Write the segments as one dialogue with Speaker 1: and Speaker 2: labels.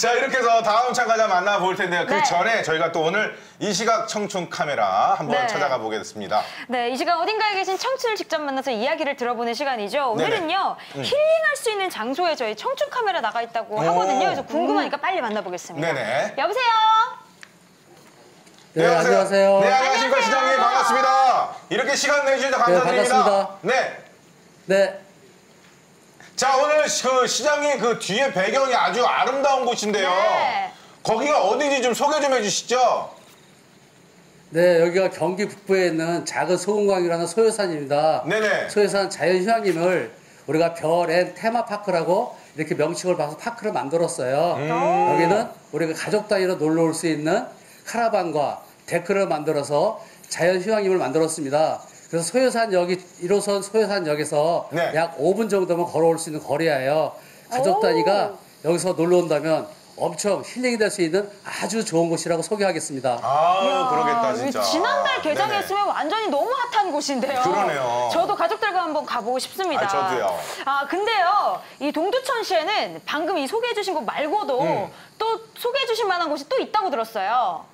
Speaker 1: 자, 이렇게 해서 다음 참가자 만나볼 텐데요. 그
Speaker 2: 네.
Speaker 1: 전에 저희가 또 오늘 이 시각 청춘 카메라 한번
Speaker 2: 네.
Speaker 1: 찾아가 보겠습니다.
Speaker 2: 네, 이 시간 어딘가에 계신 청춘을 직접 만나서 이야기를 들어보는 시간이죠. 오늘은요, 힐링할 수 있는 장소에 저희 청춘 카메라 나가 있다고 하거든요. 그래서 궁금하니까 빨리 만나보겠습니다.
Speaker 1: 네네.
Speaker 2: 여보세요?
Speaker 3: 네, 안녕하세요.
Speaker 1: 네, 안녕하십니까. 시장님 반갑습니다. 이렇게 시간 내주셔서 감사드립니다.
Speaker 3: 반갑습니다.
Speaker 1: 네.
Speaker 3: 네.
Speaker 1: 자, 오늘 그 시장님 그 뒤에 배경이 아주 아름다운 곳인데요.
Speaker 2: 네.
Speaker 1: 거기가 어딘지 좀 소개 좀 해주시죠.
Speaker 3: 네, 여기가 경기 북부에 있는 작은 소금강이라는 소요산입니다.
Speaker 1: 네네.
Speaker 3: 소요산 자연휴양림을 우리가 별앤 테마파크라고 이렇게 명칭을 봐서 파크를 만들었어요. 여기는 우리가 가족 단위로 놀러 올 수 있는 카라반과 데크를 만들어서 자연휴양림을 만들었습니다. 그래서 소요산역이 1호선 소요산역에서
Speaker 1: 네.
Speaker 3: 약 5분 정도면 걸어올 수 있는 거리예요. 가족 단위가 여기서 놀러 온다면 엄청 힐링이 될 수 있는 아주 좋은 곳이라고 소개하겠습니다.
Speaker 1: 아, 그러겠다, 진짜.
Speaker 2: 지난달 개장했으면
Speaker 1: 네네.
Speaker 2: 완전히 너무 핫한 곳인데요.
Speaker 1: 그러네요.
Speaker 2: 저도 가족들과 한번 가보고 싶습니다.
Speaker 1: 아, 저도요.
Speaker 2: 아, 근데요, 이 동두천시에는 방금 이 소개해주신 곳 말고도 또 소개해주실 만한 곳이 또 있다고 들었어요.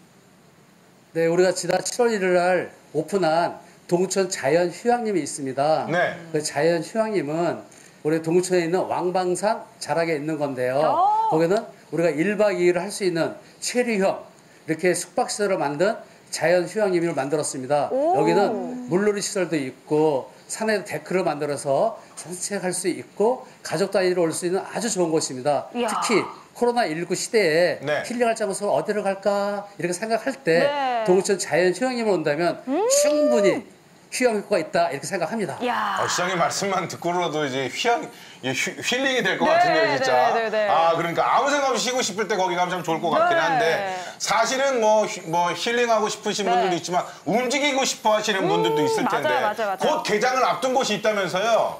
Speaker 3: 네, 우리가 지난 7월 1일 날 오픈한 동두천 자연휴양림이 있습니다.
Speaker 1: 네.
Speaker 3: 그 자연휴양림은 우리 동두천에 있는 왕방산 자락에 있는 건데요. 거기는 우리가 1박 2일을 할 수 있는 체류형 이렇게 숙박시설을 만든 자연휴양림을 만들었습니다. 여기는 물놀이 시설도 있고 산에 데크를 만들어서 산책할 수 있고 가족 단위로 올 수 있는 아주 좋은 곳입니다.
Speaker 2: 이야.
Speaker 3: 특히 코로나19 시대에
Speaker 1: 네.
Speaker 3: 힐링할 장소 어디로 갈까 이렇게 생각할 때
Speaker 2: 네.
Speaker 3: 동두천 자연휴양림을 온다면 충분히 휴양 효과가 있다 이렇게 생각합니다.
Speaker 2: 이야.
Speaker 1: 시장님 말씀만 듣고라도 이제 힐링이 될 것
Speaker 2: 네,
Speaker 1: 같은데요, 진짜.
Speaker 2: 네.
Speaker 1: 아, 그러니까 아무 생각 없이 쉬고 싶을 때 거기 가면 참 좋을 것 같긴
Speaker 2: 네.
Speaker 1: 한데 사실은 뭐 힐링하고 싶으신
Speaker 2: 네.
Speaker 1: 분들도 있지만 움직이고 싶어 하시는 분들도 있을
Speaker 2: 맞아요,
Speaker 1: 텐데
Speaker 2: 맞아요.
Speaker 1: 곧 개장을 앞둔 곳이 있다면서요?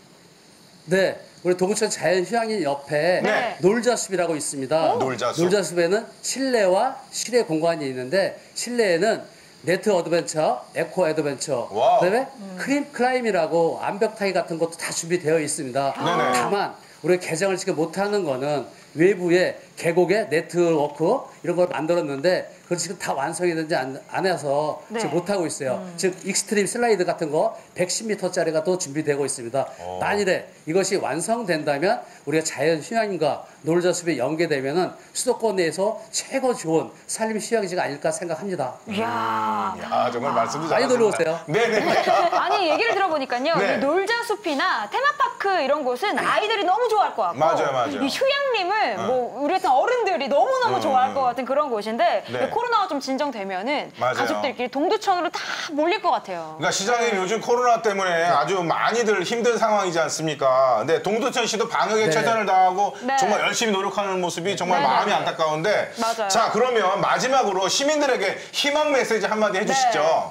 Speaker 3: 네, 우리 동두천 자연휴양림 옆에
Speaker 1: 네.
Speaker 3: 놀자숲이라고 있습니다.
Speaker 1: 놀자숲.
Speaker 3: 놀자숲에는 실내와 실외 공간이 있는데 실내에는 네트 어드벤처, 에코 어드벤처,
Speaker 1: 와우.
Speaker 3: 그다음에 크림 클라임이라고 암벽 타기 같은 것도 다 준비되어 있습니다.
Speaker 1: 네네.
Speaker 3: 다만 우리 개장을 지금 못하는 거는 외부에 계곡에 네트워크 이런 걸 만들었는데 그건 지금 다 완성이 되지 안 해서
Speaker 2: 네.
Speaker 3: 지금 못하고 있어요. 즉 익스트림 슬라이드 같은 거 110m짜리가 또 준비되고 있습니다. 만일에 이것이 완성된다면 우리가 자연휴양림과 놀자숲이 연계되면은 수도권 내에서 최고 좋은 산림 휴양지가 아닐까 생각합니다.
Speaker 2: 이야.
Speaker 1: 아, 정말 말씀도
Speaker 3: 많이
Speaker 1: 잘하십니다.
Speaker 3: 놀러 오세요.
Speaker 1: 네네.
Speaker 2: 아니, 얘기를 들어보니까요.
Speaker 1: 네.
Speaker 2: 이 놀자숲이나 테마파크 이런 곳은 아이들이 너무 좋아할 것 같고.
Speaker 1: 맞아요.
Speaker 2: 이 휴양림을 뭐 우리 같은 어른들이 너무너무 좋아할 것 같은 그런 곳인데
Speaker 1: 네.
Speaker 2: 코로나가 좀 진정되면은
Speaker 1: 맞아요.
Speaker 2: 가족들끼리 동두천으로 다 몰릴 것 같아요.
Speaker 1: 그러니까 시장님 요즘 코로나 때문에 아주 많이들 힘든 상황이지 않습니까? 근데 동두천 씨도 방역에
Speaker 3: 네.
Speaker 1: 최선을 다하고
Speaker 2: 네.
Speaker 1: 정말 열심히 노력하는 모습이 정말
Speaker 2: 네,
Speaker 1: 마음이
Speaker 2: 네.
Speaker 1: 안타까운데
Speaker 2: 맞아요.
Speaker 1: 자, 그러면 마지막으로 시민들에게 희망 메시지 한마디 해주시죠.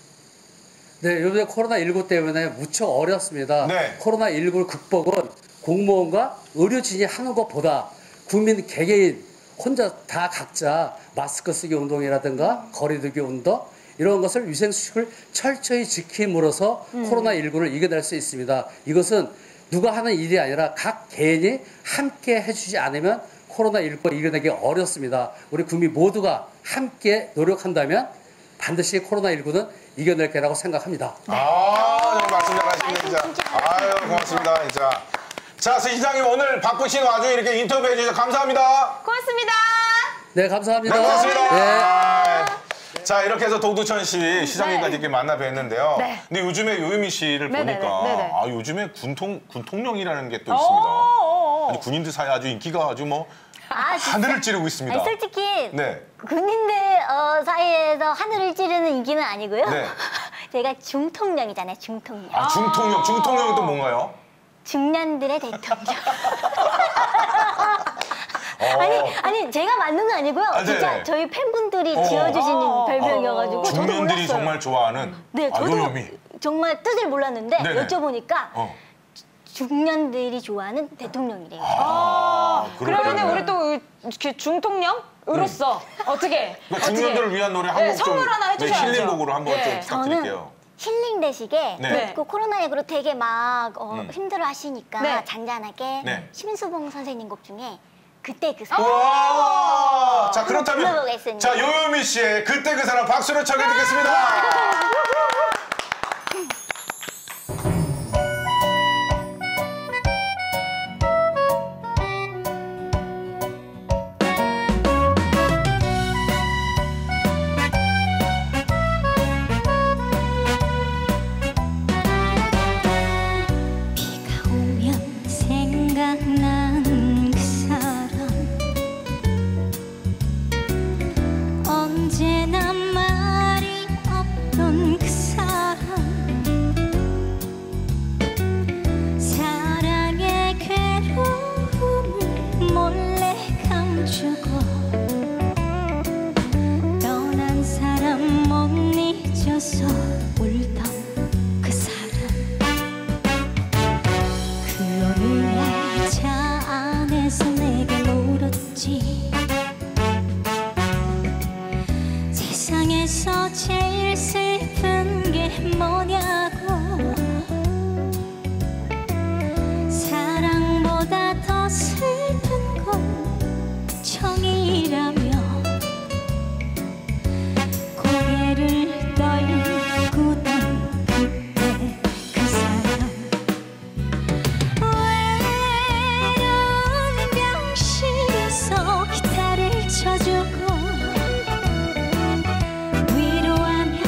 Speaker 3: 네, 요새 코로나19 때문에 무척 어렵습니다.
Speaker 1: 네.
Speaker 3: 코로나19 극복은 공무원과 의료진이 하는 것보다 국민 개개인 혼자 다 각자 마스크 쓰기 운동이라든가 거리두기 운동 이런 것을 위생수칙을 철저히 지킴으로써 코로나19를 이겨낼 수 있습니다. 이것은 누가 하는 일이 아니라 각 개인이 함께 해주지 않으면 코로나19를 이겨내기 어렵습니다. 우리 국민 모두가 함께 노력한다면 반드시 코로나19는 이겨낼 거라고 생각합니다.
Speaker 1: 아, 정말 말씀 잘하시네, 진짜. 아유, 고맙습니다, 진짜. 자, 시장님 오늘 바쁘신 와중에 이렇게 인터뷰해 주셔서 감사합니다.
Speaker 2: 고맙습니다.
Speaker 3: 네, 감사합니다.
Speaker 1: 네, 고맙습니다.
Speaker 3: 네.
Speaker 1: 아, 자, 이렇게 해서 동두천 씨 시장님까지 이렇게 만나 뵀는데요.
Speaker 2: 네.
Speaker 1: 근데 요즘에 요유미 씨를
Speaker 2: 네네네,
Speaker 1: 보니까
Speaker 2: 네네.
Speaker 1: 아, 요즘에 군통령이라는 게 또 있습니다. 아주 군인들 사이에 아주 인기가 아주 뭐 하늘을 찌르고 있습니다.
Speaker 4: 아니, 솔직히
Speaker 1: 네.
Speaker 4: 군인들 사이에서 하늘을 찌르는 인기는 아니고요.
Speaker 1: 네.
Speaker 4: 제가 중통령이잖아요, 중통령.
Speaker 1: 아, 중통령. 중통령이 또 뭔가요?
Speaker 4: 중년들의 대통령.
Speaker 1: 어.
Speaker 4: 아니 제가 만든 건 아니고요.
Speaker 1: 아,
Speaker 4: 진짜
Speaker 1: 네네.
Speaker 4: 저희 팬분들이 지어주신 별명이어가지고 저도
Speaker 1: 중년들이
Speaker 4: 몰랐어요.
Speaker 1: 정말 좋아하는
Speaker 4: 네,
Speaker 1: 아,
Speaker 4: 저도
Speaker 1: 요요미.
Speaker 4: 정말 뜻을 몰랐는데
Speaker 1: 네네.
Speaker 4: 여쭤보니까
Speaker 1: 어.
Speaker 4: 중년들이 좋아하는 대통령이래요.
Speaker 2: 그러면은
Speaker 1: 그렇군요.
Speaker 2: 우리 또 이렇게 중통령으로서 어떻게?
Speaker 1: 그러니까 중년들을 위한 노래
Speaker 2: 네,
Speaker 1: 한곡 좀
Speaker 2: 선물 하나 해주셔야죠.
Speaker 1: 힐링곡으로 한번
Speaker 2: 네.
Speaker 1: 좀 부탁드릴게요.
Speaker 4: 힐링 되시게
Speaker 1: 네.
Speaker 4: 그 코로나19로 되게 막 힘들어 하시니까
Speaker 2: 네.
Speaker 4: 잔잔하게
Speaker 1: 네.
Speaker 4: 심수봉 선생님 곡 중에 그때 그 사람.
Speaker 1: 와! 자, 그렇다면
Speaker 4: 불러보겠습니다.
Speaker 1: 자, 요요미 씨의 그때 그 사람 박수로 청해 듣겠습니다.
Speaker 5: 비가 오면 생각나는 그 사람 언제나 말이 없던 그 사람 사랑의 괴로움을 몰래 감추고 떠난 사람 못 잊어서 울던 그 사람 그 어느 날 차 안에서 내게 물었지 세상에서 제일 슬픈 게 뭐냐고 사랑보다 더 슬픈 건 정이라며 고개를 떨구던 그때 그 사람 외로운 병실에서 기타를 쳐주고 위로하며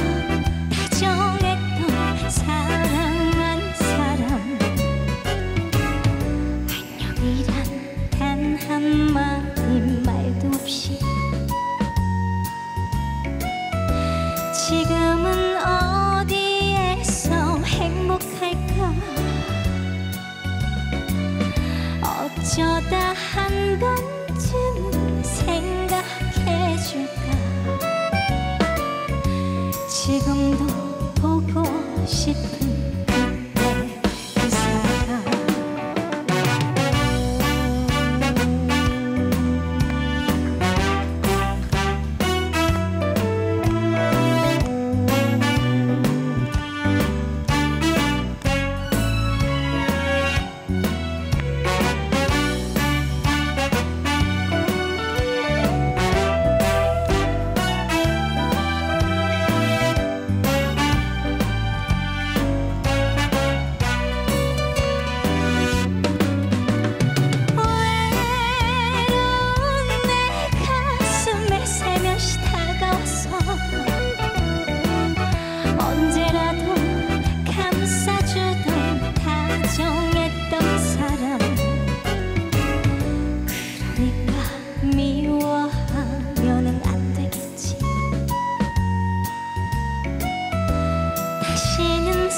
Speaker 5: 다정했던 사랑한 사람 안녕이란 단 한마디 말도 없이 지금은 어디에서 행복할까 어쩌다 한 번쯤은 생각해줄까 지금도 보고 싶은 그때 그 사람 외로운 내 가슴에 살며시 다가와서 언제라도 감싸주던 다정했던 사람 그러니까 미워하면은 안 되겠지 다시는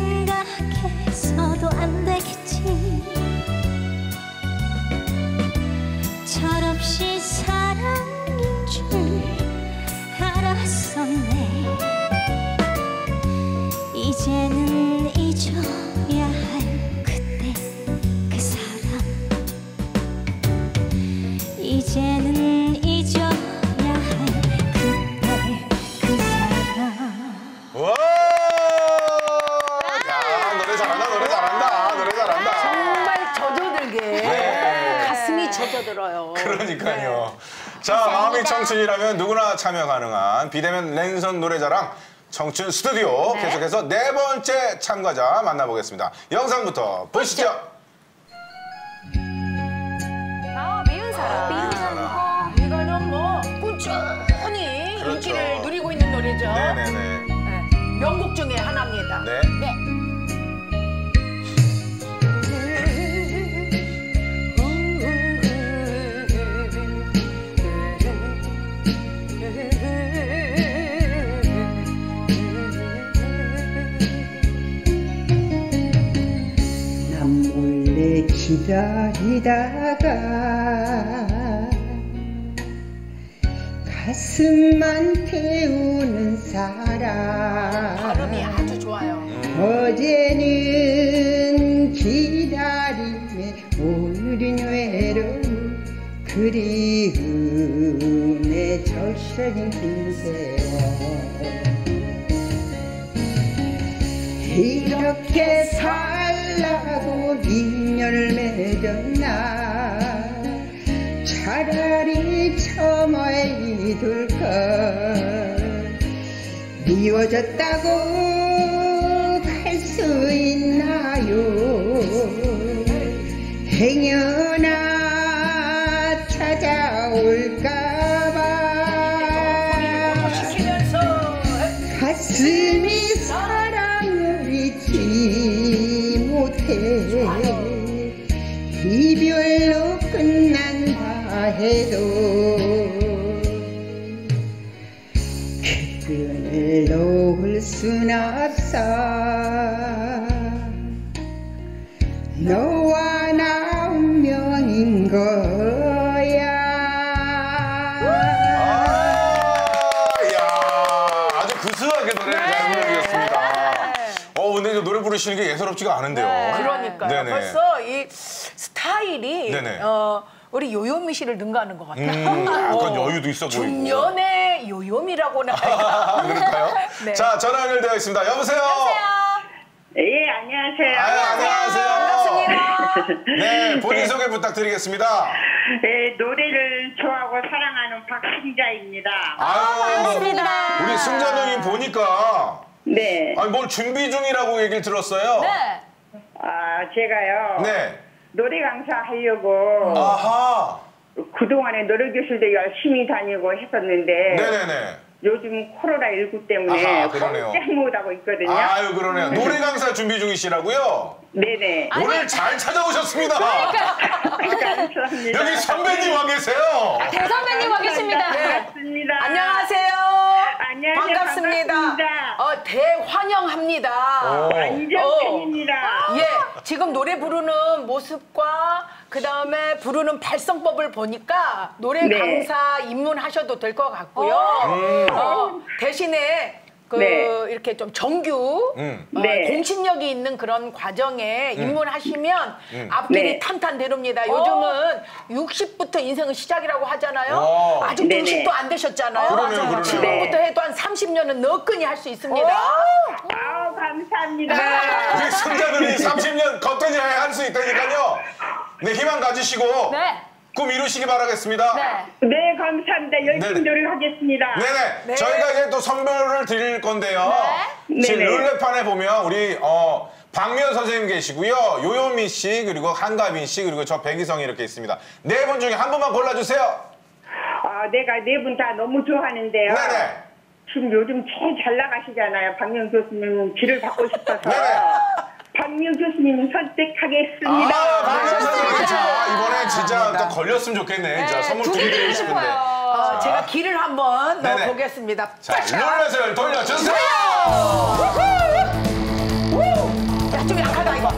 Speaker 5: 생각해서도 안 되겠지 철없이 사랑인 줄 알았었네 이제는 잊어야 할 그때 그 사람 이제는 잊어야 할 그때 그 사람
Speaker 1: 와! 야, 노래 잘한다, 노래 잘한다, 노래 잘한다.
Speaker 6: 정말 젖어들게
Speaker 1: 네.
Speaker 6: 가슴이 젖어들어요.
Speaker 1: 그러니까요. 자, 마음이 청춘이라면 누구나 참여 가능한 비대면 랜선 노래자랑 청춘 스튜디오 계속해서 네 번째 참가자 만나보겠습니다. 영상부터 보시죠.
Speaker 2: 아, 미운 사람.
Speaker 6: 이거는 뭐 꾸준히
Speaker 1: 그렇죠.
Speaker 6: 인기를 누리고 있는 노래죠.
Speaker 1: 네네네.
Speaker 6: 명곡 중에 하나입니다.
Speaker 1: 네.
Speaker 7: 남 몰래 기다리다가 가슴만 태우는 사람
Speaker 6: 발음이 아주 좋아요.
Speaker 7: 어제는 기다림에 오늘은 외로움 그리움에 적셔진 긴 세월 이렇게 살라고 인연을 맺었나 차라리 처마에 둘걸 미워졌다고 할 수 있나요 행여나 찾아올까봐 가슴이 사랑을 잊지 못해 이별로 끝난다 해도 그를 놓을 순 없어 너와 나 운명인 거야.
Speaker 1: 이야, 아주 구수하게 노래를 잘 부르셨습니다. 근데 이제 노래 부르시는 게 예사롭지가 않은데요.
Speaker 6: 그러니까요.
Speaker 1: 네네.
Speaker 6: 벌써 이 스타일이
Speaker 1: 네네.
Speaker 6: 우리 요요미 씨를 능가하는 것 같아요.
Speaker 1: 약간 여유도 있어 보이고.
Speaker 6: 중년의 요요미라고나 할까.
Speaker 1: 그럴까요?
Speaker 6: 네.
Speaker 1: 자, 전화 연결되어 있습니다. 여보세요?
Speaker 8: 예, 안녕하세요.
Speaker 1: 안녕하세요.
Speaker 6: 반갑습니다.
Speaker 1: 네, 본인 소개 부탁드리겠습니다.
Speaker 8: 예, 노래를 좋아하고 사랑하는 박승자입니다.
Speaker 2: 반갑습니다.
Speaker 1: 우리 승자 누님 보니까
Speaker 8: 네.
Speaker 1: 아니, 뭘 준비 중이라고 얘기를 들었어요.
Speaker 2: 네.
Speaker 8: 아, 제가요.
Speaker 1: 네.
Speaker 8: 노래 강사 하려고
Speaker 1: 아하.
Speaker 8: 그동안에 노래교실도 열심히 다니고 했었는데
Speaker 1: 네네네.
Speaker 8: 요즘 코로나19 때문에
Speaker 1: 아하, 그러네요.
Speaker 8: 꼼짝 못하고 있거든요.
Speaker 1: 아유, 그러네요. 노래 강사 준비 중이시라고요?
Speaker 8: 네네.
Speaker 1: 오늘 잘 찾아오셨습니다.
Speaker 8: 감사합니다.
Speaker 1: 여기 선배님 와 계세요.
Speaker 2: 대선배님 와 계십니다.
Speaker 8: 반갑습니다.
Speaker 6: 안녕하세요.
Speaker 8: 안녕하세요.
Speaker 6: 반갑습니다.
Speaker 8: 반갑습니다.
Speaker 6: 대환영합니다.
Speaker 8: 완전 팬입니다.
Speaker 6: 예, 지금 노래 부르는 모습과 그 다음에 부르는 발성법을 보니까 노래
Speaker 8: 네.
Speaker 6: 강사 입문하셔도 될 것 같고요. 대신에 이렇게 좀 정규
Speaker 8: 네.
Speaker 6: 공신력이 있는 그런 과정에 입문하시면 앞길이
Speaker 8: 네.
Speaker 6: 탄탄대로입니다. 요즘은 60부터 인생은 시작이라고 하잖아요.
Speaker 1: 와.
Speaker 6: 아직
Speaker 8: 네네.
Speaker 6: 60도 안 되셨잖아요.
Speaker 1: 그러네요, 그러네요.
Speaker 6: 지금부터 해도 한 30년은 너끈히 할 수 있습니다.
Speaker 8: 아우, 감사합니다.
Speaker 1: 우리 승자 누님 30년 겉떠니 할 수 있다니까요. 네, 희망 가지시고
Speaker 2: 네.
Speaker 1: 꿈 이루시기 바라겠습니다.
Speaker 2: 네.
Speaker 8: 네, 감사합니다. 열심히
Speaker 1: 네네.
Speaker 8: 노력하겠습니다.
Speaker 1: 네네.
Speaker 6: 네.
Speaker 1: 저희가 이제 또 선물을 드릴 건데요.
Speaker 8: 네.
Speaker 1: 지금
Speaker 8: 네네.
Speaker 1: 룰렛판에 보면 우리 박미연 선생님 계시고요. 요요미 씨, 그리고 한가빈 씨, 그리고 저 백이성이 이렇게 있습니다. 네 분 중에 한 분만 골라주세요.
Speaker 8: 아, 내가 네 분 다 너무 좋아하는데요.
Speaker 1: 네네.
Speaker 8: 지금 요즘 제일 잘 나가시잖아요. 박명 교수님 길을 받고 싶어서.
Speaker 1: 네네.
Speaker 8: 박명 교수님 선택하겠습니다.
Speaker 1: 박미연 선생님. 자, 이번에 진짜
Speaker 6: 감사합니다.
Speaker 1: 또 걸렸으면 좋겠네.
Speaker 2: 네,
Speaker 1: 자, 선물
Speaker 2: 두 개
Speaker 1: 드리고
Speaker 2: 드리고
Speaker 1: 싶은데.
Speaker 2: 싶어요.
Speaker 6: 제가 길을 한번
Speaker 1: 네네.
Speaker 6: 넣어보겠습니다.
Speaker 1: 자,
Speaker 6: 짜잔!
Speaker 1: 룰렛을 돌려주세요.
Speaker 6: 야, 좀 약하다, 이거.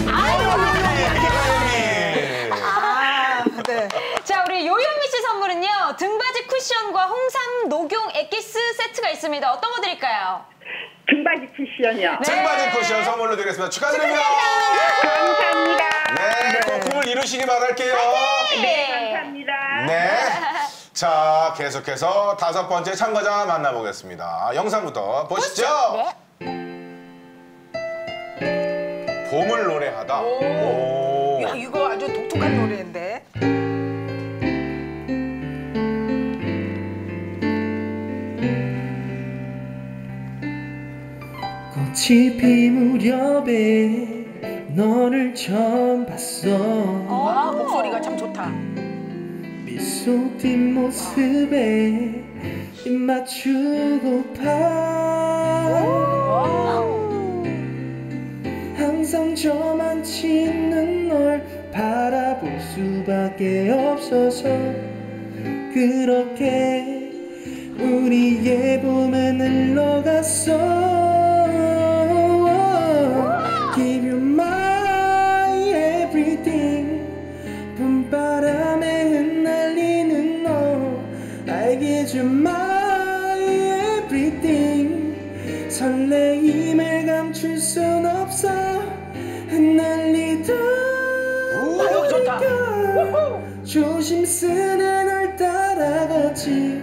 Speaker 6: 네.
Speaker 2: 자, 우리 요요미 씨 선물은요. 등받이 쿠션과 홍삼 녹용 액기스 세트가 있습니다. 어떤 거 드릴까요?
Speaker 8: 등받이 쿠션이요.
Speaker 1: 등받이 쿠션 선물로 드리겠습니다. 축하드립니다.
Speaker 8: 감사합니다.
Speaker 1: 네, 꼭 꿈을 이루시기 바랄게요.
Speaker 8: 네, 감사합니다.
Speaker 1: 네. 자, 계속해서 5번째 참가자 만나보겠습니다. 영상부터 보시죠. 봄을 노래하다. 오.
Speaker 6: 야, 이거 아주 독특한 노래인데.
Speaker 9: 꽃이 피 무렵에 너를 처음 봤어.
Speaker 6: 와, 목소리가 참 좋다.
Speaker 9: 미소 뒷모습에 입 맞추고파. 항상 저만치 있는 널 바라볼 수밖에 없어서 그렇게 우리의 봄은 흘러갔어. Give you my everything. 봄바람에 흩날리는 너 I give you my everything. 설레임을 감출 순 없어. 흩날리던
Speaker 6: 이거 좋다.
Speaker 9: 조심스레 널 따라갔지.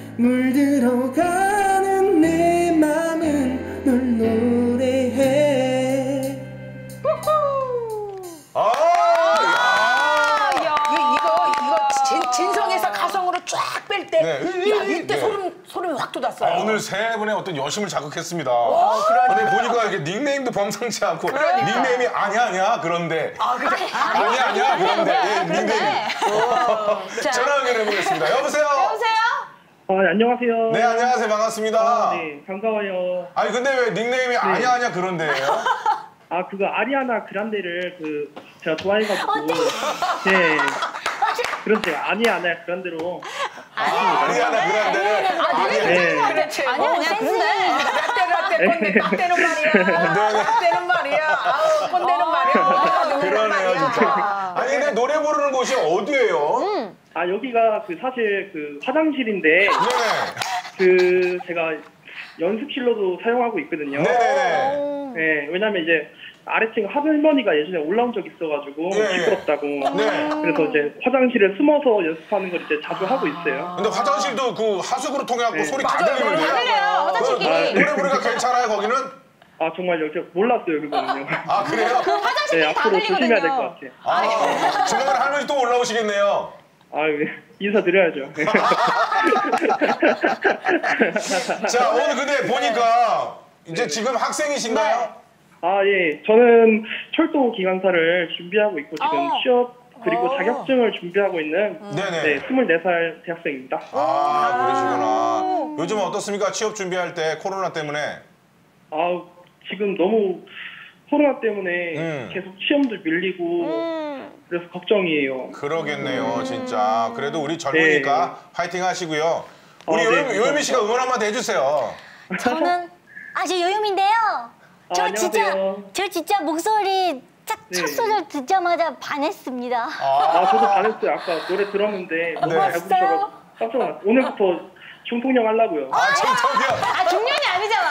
Speaker 9: 물들어가는 내 맘은 널 노래해.
Speaker 1: 아, 야.
Speaker 6: 이거 진성 위에서 가성으로 쫙 뺄 때,
Speaker 1: 네.
Speaker 6: 야, 이때
Speaker 1: 네.
Speaker 6: 소름이 확 돋았어요.
Speaker 1: 오늘 세 분의 어떤 여심을 자극했습니다.
Speaker 6: 그러니까.
Speaker 1: 근데 보니까 이게 닉네임도 범상치 않고 닉네임이 아니야 그런데
Speaker 6: 그래.
Speaker 1: 아니야 그런데 예, 닉네임. 전화 연결해 보겠습니다. 여보세요.
Speaker 2: 여보세요?
Speaker 10: 안녕하세요.
Speaker 1: 네 안녕하세요 반갑습니다.
Speaker 10: 네, 반가워요.
Speaker 1: 아니 근데 왜 닉네임이 아니야 그런데예요?
Speaker 10: 그거 아리아나 그란데를 제가 좋아해가지고. 네. 그렇죠. 아니야 그란데로.
Speaker 1: 아리아나 그란데를
Speaker 10: 네.
Speaker 6: 그렇지.
Speaker 2: 아니야, 그런데.
Speaker 6: 라떼 꼰대 딱 되는 말이야. 딱 되는 말이야. 아우, 꼰대는 말이야.
Speaker 1: 그러네요 진짜. 아니 근데 노래 부르는 곳이 어디예요?
Speaker 10: 여기가 사실 화장실인데.
Speaker 1: 네네.
Speaker 10: 제가 연습실로도 사용하고 있거든요.
Speaker 1: 네네네.
Speaker 10: 네, 왜냐면 이제 아래층 할머니가 예전에 올라온 적 있어가지고 시끄럽다고.
Speaker 1: 네.
Speaker 10: 그래서 이제 화장실에 숨어서 연습하는 걸 이제 자주 하고 있어요.
Speaker 1: 근데 화장실도 그 하수구로 통해갖고 소리 다
Speaker 2: 맞아요.
Speaker 1: 들리는데요?
Speaker 2: 그래요, 화장실끼리.
Speaker 1: 노래 부르기가 괜찮아요 거기는?
Speaker 10: 정말요? 제가 몰랐어요 그거는요.
Speaker 1: 그래요?
Speaker 2: 화장실끼리 다
Speaker 10: 앞으로 조심해야 될
Speaker 2: 들리거든요.
Speaker 10: 것 같아요.
Speaker 1: 조만간 할머니 또 올라오시겠네요.
Speaker 10: 인사드려야죠.
Speaker 1: 자 오늘 근데 보니까 이제 지금 학생이신가요?
Speaker 10: 예. 저는 철도 기관사를 준비하고 있고 지금 취업 그리고 자격증을 준비하고 있는
Speaker 1: 네네.
Speaker 10: 24살 대학생입니다.
Speaker 1: 그러시구나. 요즘은 어떻습니까? 취업 준비할 때 코로나 때문에?
Speaker 10: 지금 너무 코로나 때문에 계속 시험도 밀리고 그래서 걱정이에요.
Speaker 1: 그러겠네요, 진짜. 그래도 우리 젊으니까 파이팅 하시고요. 우리 요요미 씨가 응원 한마디 해주세요.
Speaker 4: 저는 저 요요미인데요. 저 진짜 목소리 첫 소절 듣자마자 반했습니다.
Speaker 10: 저도 반했어요. 아까 노래 들었는데 너무 잘 부르셔서 깜짝 놀랐어요. 오늘부터 중통령 하려고요.
Speaker 1: 중통령.
Speaker 2: 중년이 아니잖아.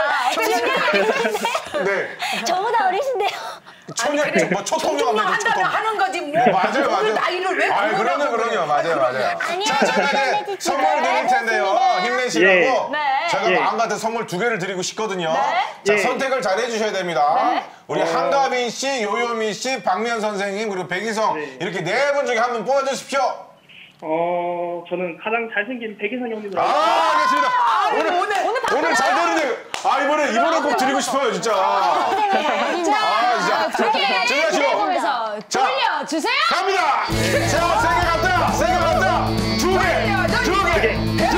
Speaker 1: 네.
Speaker 4: 저보다 어리신데요.
Speaker 1: 초년, 초통령
Speaker 6: 한다면 하는 거지 뭐.
Speaker 1: 맞아요.
Speaker 6: 나이를 왜
Speaker 1: 그럼요. 맞아요.
Speaker 4: 아니요.
Speaker 1: 자, 저희가 이제 선물 드릴 텐데요. 힘내시라고. 제가
Speaker 2: 네.
Speaker 1: 마음 같은 선물 2개를 드리고 싶거든요. 자, 선택을 잘 해주셔야 됩니다. 우리 한가빈 씨, 요요미 씨, 박미연 선생님, 그리고 백이성 이렇게 4분 중에 한 분 뽑아주십시오.
Speaker 10: 저는 가장 잘생긴 백이성 형님으로.
Speaker 1: 알겠습니다. 오늘 잘 되는데, 이번에 꼭 드리고 싶어요, 진짜. 진짜. 준비하시고. 자,
Speaker 2: 돌려주세요.
Speaker 1: 갑니다. 자, 세게 갔다. 2개.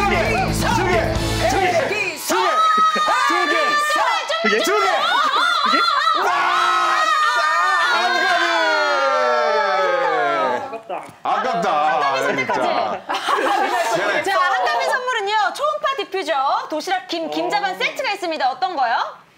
Speaker 1: 아깝다. 진짜.
Speaker 2: 자, 한가빈 선물은요. 초음파 디퓨저 도시락 김자반 세트가 있습니다. 어떤 거요?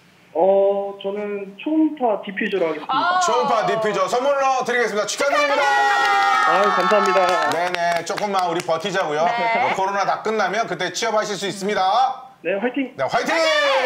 Speaker 10: 저는 초음파 디퓨저로 하겠습니다.
Speaker 1: 초음파 디퓨저 선물로 드리겠습니다. 축하드립니다.
Speaker 10: 감사합니다.
Speaker 1: 네네, 조금만 우리 버티자고요. 코로나 다 끝나면 그때 취업하실 수 있습니다.
Speaker 10: 네, 화이팅!
Speaker 1: 네, 화이팅!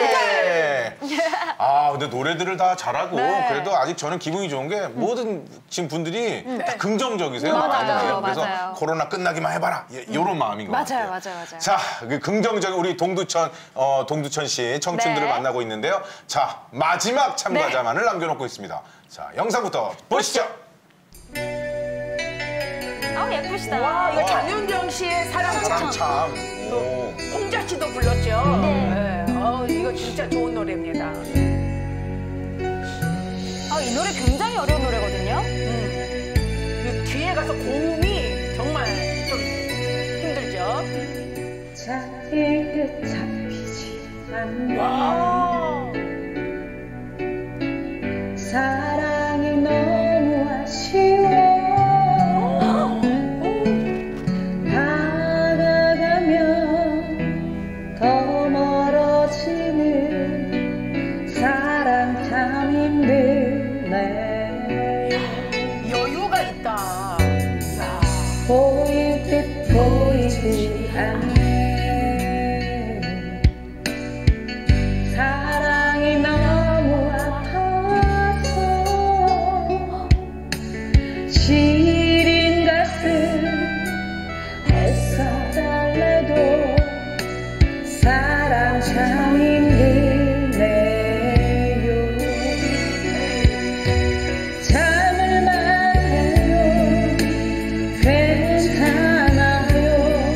Speaker 1: 근데 노래들을 다 잘하고 그래도 아직 저는 기분이 좋은 게 모든 지금 분들이 다 긍정적이세요.
Speaker 2: 맞아요.
Speaker 1: 그래서
Speaker 2: 맞아요.
Speaker 1: 코로나 끝나기만 해봐라. 이런 마음인 것 같아요.
Speaker 2: 맞아요.
Speaker 1: 자, 그 긍정적인 우리 동두천 씨 청춘들을 만나고 있는데요. 자, 마지막 참가자만을 남겨놓고 있습니다. 자, 영상부터 보시죠.
Speaker 2: 예쁘시다.
Speaker 6: 와, 이거 장윤정 씨의 사랑
Speaker 1: 참.
Speaker 6: 홍자 씨도 불렀죠. 네. 이거 진짜 좋은 노래입니다.
Speaker 2: 이 노래 굉장히 어려운 노래거든요.
Speaker 6: 이 뒤에 가서 고음이 정말 좀 힘들죠.
Speaker 7: 잡힐 듯 잡히지 않네. 사랑이 너무 아쉬워. 더 멀어지는 사랑 참 힘드네.
Speaker 6: 여유가 있다.
Speaker 7: 보일 듯 보이지 않네. 사랑이 너무 아파서 시린 가슴 애써 달래도 사랑 참 힘드네요. 참을만 해요. 괜찮아요.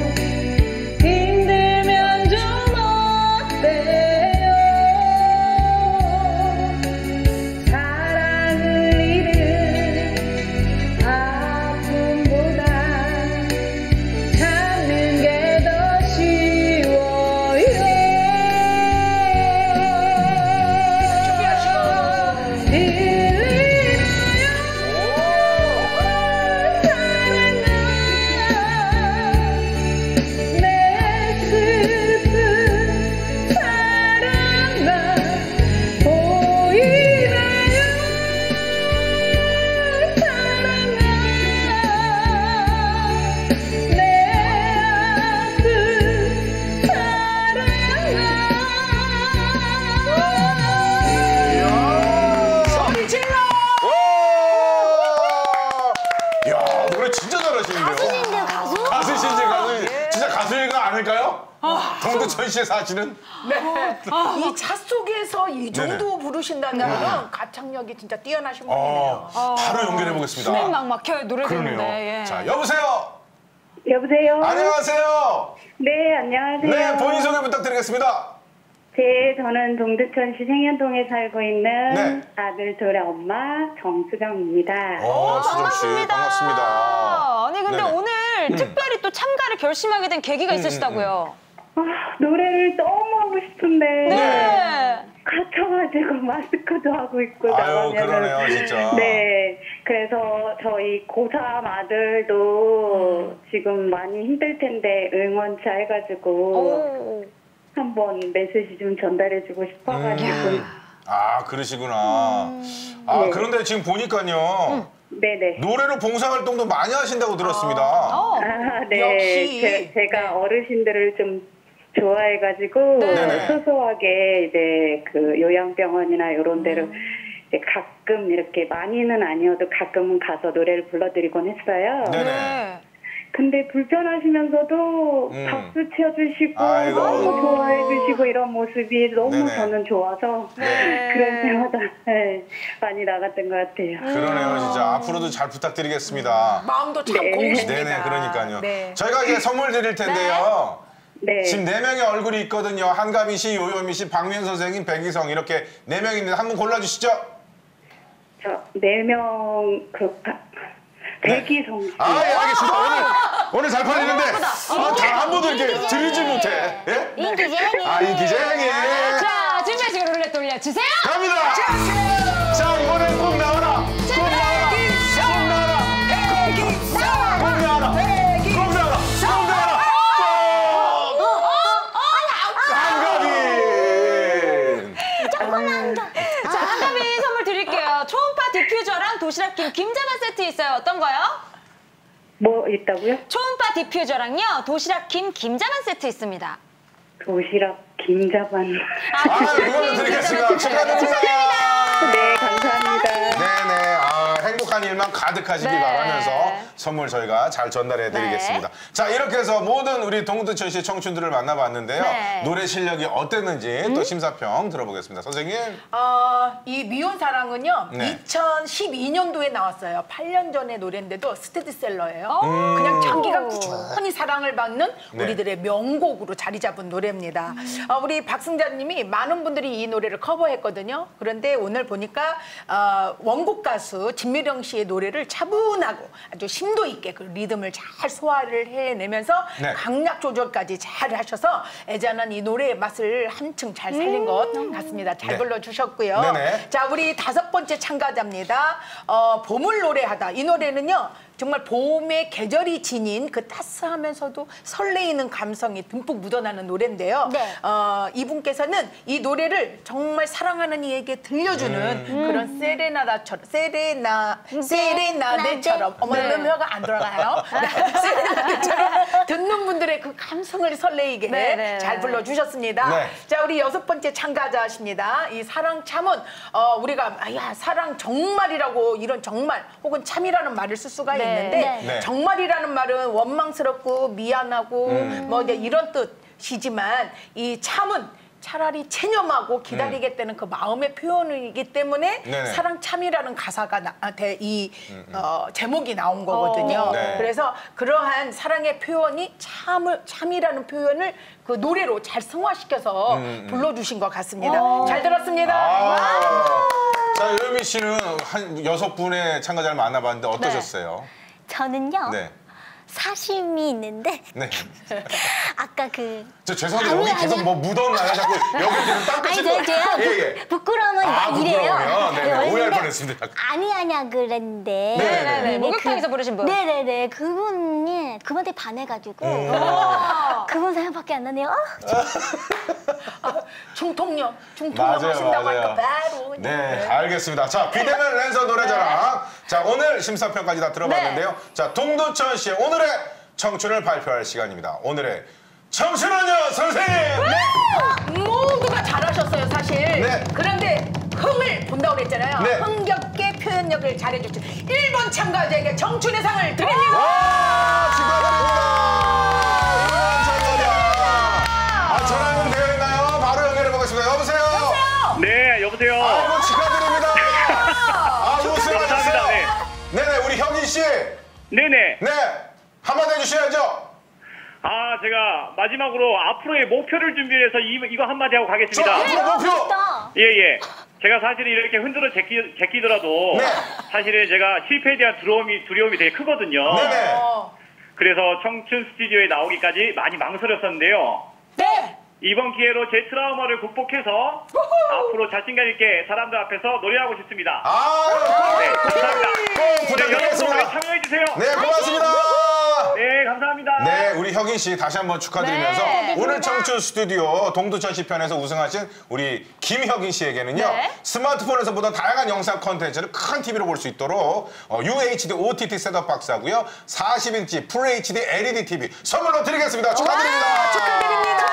Speaker 1: 아닐까요? 동두천 씨의 사실은?
Speaker 6: 네. 이 차 속에서 이 정도 부르신다면 가창력이 진짜 뛰어나신 분이네요.
Speaker 1: 바로 연결해 보겠습니다.
Speaker 2: 숨이 막 막혀요, 노래 부르는데. 예.
Speaker 1: 자, 여보세요?
Speaker 8: 여보세요?
Speaker 1: 안녕하세요?
Speaker 8: 네, 안녕하세요.
Speaker 1: 네, 본인 소개 부탁드리겠습니다.
Speaker 8: 저는 동두천시 생현동에 살고 있는
Speaker 1: 네.
Speaker 8: 아들 둘의 엄마 정수정입니다.
Speaker 1: 수정 씨, 반갑습니다.
Speaker 2: 아니, 근데
Speaker 1: 네네.
Speaker 2: 오늘 특별히 또 참가를 결심하게 된 계기가 있으시다고요.
Speaker 8: 노래를 너무 하고 싶은데
Speaker 2: 네.
Speaker 8: 갇혀가지고 마스크도 하고 있고
Speaker 1: 아유,
Speaker 8: 나가면은
Speaker 1: 그러네요, 진짜.
Speaker 8: 네, 그래서 저희 고3 아들도 지금 많이 힘들 텐데 응원차 해가지고 한번 메시지 좀 전달해주고 싶어가지고.
Speaker 1: 아, 그러시구나. 아,
Speaker 8: 네.
Speaker 1: 그런데 지금 보니까요.
Speaker 8: 네네.
Speaker 1: 노래로 봉사활동도 많이 하신다고 들었습니다.
Speaker 8: 네.
Speaker 6: 역시.
Speaker 8: 제가 어르신들을 좀 좋아해가지고
Speaker 1: 네네.
Speaker 8: 소소하게 이제 그 요양병원이나 이런 데를 이제 가끔 이렇게 많이는 아니어도 가끔은 가서 노래를 불러드리곤 했어요.
Speaker 1: 네네.
Speaker 8: 근데 불편하시면서도 박수 치어주시고
Speaker 1: 아이고.
Speaker 8: 너무 좋아해주시고 이런 모습이 너무
Speaker 1: 네네.
Speaker 8: 저는 좋아서 그런 때마다 많이 나갔던 것 같아요.
Speaker 1: 그러네요, 진짜. 앞으로도 잘 부탁드리겠습니다.
Speaker 6: 마음도 참
Speaker 8: 네.
Speaker 6: 고우십니다.
Speaker 1: 네네, 그러니까요.
Speaker 6: 네.
Speaker 1: 저희가 이제 선물 드릴 텐데요.
Speaker 8: 네.
Speaker 1: 지금 4명의 얼굴이 있거든요. 한가미 씨, 요요미 씨, 박미연 선생님, 백이성 이렇게 4명인데 한 분 골라주시죠.
Speaker 8: 저 4명 백이성 씨.
Speaker 1: 아, 예, 알겠습니다. 오늘 잘 팔리는데 다 한 번도 이렇게 드리지 못해. 예?
Speaker 4: 인기쟁이.
Speaker 1: 아, 인기쟁이.
Speaker 2: 자, 준비하시고 룰렛 돌려주세요.
Speaker 1: 갑니다. 자, 이번엔 꼭 나와라. 꼭 나와라. 꼭 나와라. 꼭 나와라. 꼭 나와라. 꼭 나와라. 한가빈.
Speaker 2: 자, 한가비 선물 드릴게요. 초음파 디퓨저랑 도시락김 김자반 세트 있어요. 어떤 거요?
Speaker 8: 뭐 있다고요?
Speaker 2: 초음파 디퓨저랑요, 도시락김 김자반 세트 있습니다.
Speaker 8: 도시락 김자반.
Speaker 1: 그걸로 드리겠습니다. 축하드립니다.
Speaker 8: 네, 감사합니다.
Speaker 1: 네네. 행복한 일만 가득하시기
Speaker 2: 네.
Speaker 1: 바라면서 선물 저희가 잘 전달해 드리겠습니다. 자, 이렇게 해서 모든 우리 동두천 시 청춘들을 만나봤는데요.
Speaker 2: 네.
Speaker 1: 노래 실력이 어땠는지 또 심사평 들어보겠습니다. 선생님.
Speaker 6: 이 미운 사랑은요,
Speaker 1: 네.
Speaker 6: 2012년도에 나왔어요. 8년 전의 노래인데도 스테디셀러예요. 그냥 장기간 꾸준히 사랑을 받는
Speaker 1: 네.
Speaker 6: 우리들의 명곡으로 자리 잡은 노래입니다. 우리 박승자님이 많은 분들이 이 노래를 커버했거든요. 그런데 오늘 보니까 원곡 가수 진미령 씨의 노래를 차분하고 아주 심도 있게 그 리듬을 잘 소화를 해내면서
Speaker 1: 네.
Speaker 6: 강약 조절까지 잘 하셔서 애잔한 이 노래의 맛을 한층 잘 살린 것 같습니다. 잘
Speaker 1: 네.
Speaker 6: 불러주셨고요.
Speaker 1: 네네.
Speaker 6: 자, 우리 5번째 참가자입니다. 봄을 노래하다. 이 노래는요, 정말 봄의 계절이 지닌 그 따스하면서도 설레이는 감성이 듬뿍 묻어나는 노래인데요.
Speaker 4: 네.
Speaker 6: 이분께서는 이 노래를 정말 사랑하는 이에게 들려주는 그런 세레나데처럼 어머, 혀가 안 돌아가요. 세레나데처럼 듣는 분들의 그 감성을 설레이게
Speaker 2: 네.
Speaker 6: 잘 불러주셨습니다.
Speaker 1: 네.
Speaker 6: 자, 우리 6번째 참가자십니다. 이 사랑 참은 우리가 사랑 정말이라고 이런 정말 혹은 참이라는 말을 쓸 수가 있는데
Speaker 1: 네.
Speaker 6: 정말이라는 말은 원망스럽고 미안하고 뭐 이제 이런 뜻이지만 이 참은 차라리 체념하고 기다리겠다는 그 마음의 표현이기 때문에
Speaker 1: 네네.
Speaker 6: 사랑 참이라는 가사가 제목이 나온 거거든요.
Speaker 1: 네.
Speaker 6: 그래서 그러한 사랑의 표현이 참이라는 표현을 그 노래로 잘 승화시켜서 불러주신 것 같습니다. 잘 들었습니다.
Speaker 1: 자, 요요미 씨는 한 6분의 참가자를 만나봤는데 어떠셨어요?
Speaker 4: 저는요.
Speaker 1: 네.
Speaker 4: 사심이 있는데
Speaker 1: 네.
Speaker 4: 아까
Speaker 1: 저 죄송한데 여기 계속 뭐 묻었나요? 자꾸 여기 계속 땅
Speaker 4: 아니
Speaker 1: 끝이
Speaker 4: 제가 부끄러움은 이래요.
Speaker 1: 부끄러워요. 네네.
Speaker 4: 원래는
Speaker 1: 오해할 뻔했습니다.
Speaker 4: 아니야 그랬는데.
Speaker 2: 네네네. 목욕탕에서 부르신 분.
Speaker 4: 네네네. 그분한테 반해가지고 그분 생각밖에 안 나네요.
Speaker 6: 중통령
Speaker 1: 맞아요,
Speaker 6: 하신다고
Speaker 1: 맞아요.
Speaker 6: 하니까 바로
Speaker 1: 네, 알겠습니다. 자, 비대면 랜선 노래자랑. 자, 오늘 심사평까지 다 들어봤는데요. 자, 동두천 씨의 오늘의 청춘을 발표할 시간입니다. 오늘의 청춘은요, 선생님!
Speaker 6: 모두가 잘하셨어요, 사실.
Speaker 1: 네.
Speaker 6: 그런데 흥을 본다고 그랬잖아요.
Speaker 1: 네.
Speaker 6: 흥겹게 표현력을 잘해주신 1번 참가자에게 청춘의 상을 드립니다.
Speaker 1: 와, 축하드립니다. 1번 참가자. 씨.
Speaker 11: 네네.
Speaker 1: 네. 한마디 해주셔야죠.
Speaker 11: 제가 마지막으로 앞으로의 목표를 준비해서 이거 한마디 하고 가겠습니다.
Speaker 1: 앞으로 목표.
Speaker 11: 예. 제가 사실은 이렇게 흔들어 제끼더라도
Speaker 1: 네.
Speaker 11: 사실은 제가 실패에 대한 두려움이 되게 크거든요.
Speaker 1: 네네.
Speaker 11: 그래서 청춘 스튜디오에 나오기까지 많이 망설였었는데요.
Speaker 6: 네.
Speaker 11: 이번 기회로 제 트라우마를 극복해서 앞으로 자신감 있게 사람들 앞에서 노래하고 싶습니다. 네, 감사합니다.
Speaker 1: 꼭 부탁드리겠습니다.
Speaker 11: 참여해주세요.
Speaker 1: 네, 고맙습니다.
Speaker 11: 네, 감사합니다.
Speaker 1: 네, 우리 혁인 씨 다시 한번 축하드리면서
Speaker 2: 네,
Speaker 1: 오늘 청춘 스튜디오 동두천 시 편에서 우승하신 우리 김혁인 씨에게는요.
Speaker 2: 네.
Speaker 1: 스마트폰에서 보던 다양한 영상 콘텐츠를 큰 TV로 볼 수 있도록 UHD OTT 셋업 박스하고요. 40인치 FHD LED TV 선물로 드리겠습니다. 축하드립니다.
Speaker 2: 축하드립니다.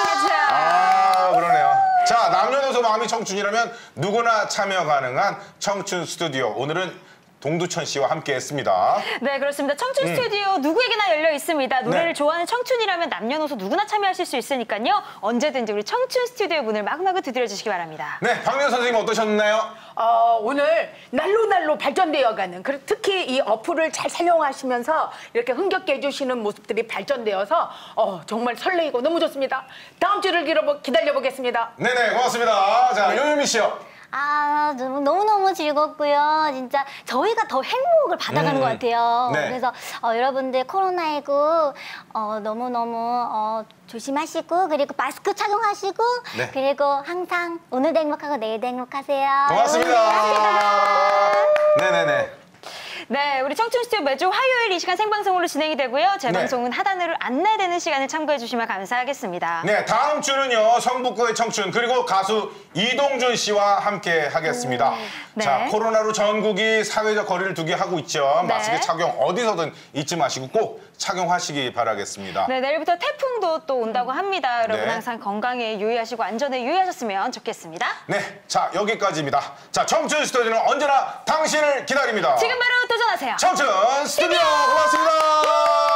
Speaker 1: 그러네요. 자, 남녀노소 마음이 청춘이라면 누구나 참여 가능한 청춘 스튜디오. 오늘은 동두천 씨와 함께 했습니다.
Speaker 2: 네, 그렇습니다. 청춘 스튜디오 누구에게나 열려 있습니다. 노래를
Speaker 1: 네.
Speaker 2: 좋아하는 청춘이라면 남녀노소 누구나 참여하실 수 있으니까요. 언제든지 우리 청춘 스튜디오 문을 마구마구 두드려 주시기 바랍니다.
Speaker 1: 네, 박미연 선생님 어떠셨나요?
Speaker 6: 오늘 날로 발전되어가는 특히 이 어플을 잘 사용하시면서 이렇게 흥겹게 해주시는 모습들이 발전되어서 정말 설레이고 너무 좋습니다. 다음 주를 기다려보겠습니다.
Speaker 1: 네네, 고맙습니다. 자, 요요미 씨요.
Speaker 4: 너무너무 즐겁고요. 진짜 저희가 더 행복을 받아가는 것 같아요.
Speaker 1: 네.
Speaker 4: 그래서 여러분들 코로나19 너무너무 조심하시고 그리고 마스크 착용하시고
Speaker 1: 네.
Speaker 4: 그리고 항상 오늘도 행복하고 내일도 행복하세요.
Speaker 1: 고맙습니다. 네네네.
Speaker 2: 네, 우리 청춘 스튜디오 매주 화요일 이 시간 생방송으로 진행이 되고요. 재방송은 하단으로 안내되는 시간에 참고해 주시면 감사하겠습니다.
Speaker 1: 네, 다음 주는요. 성북구의 청춘 그리고 가수 이동준 씨와 함께 하겠습니다.
Speaker 2: 네.
Speaker 1: 자, 코로나로 전국이 사회적 거리를 두게 하고 있죠.
Speaker 2: 네.
Speaker 1: 마스크 착용 어디서든 잊지 마시고 꼭 착용하시기 바라겠습니다.
Speaker 2: 네, 내일부터 태풍도 또 온다고 합니다. 여러분
Speaker 1: 네.
Speaker 2: 항상 건강에 유의하시고 안전에 유의하셨으면 좋겠습니다.
Speaker 1: 네, 자, 여기까지입니다. 자, 청춘 스튜디오는 언제나 당신을 기다립니다.
Speaker 2: 지금 바로 도전하세요.
Speaker 1: 청춘 스튜디오 고맙습니다.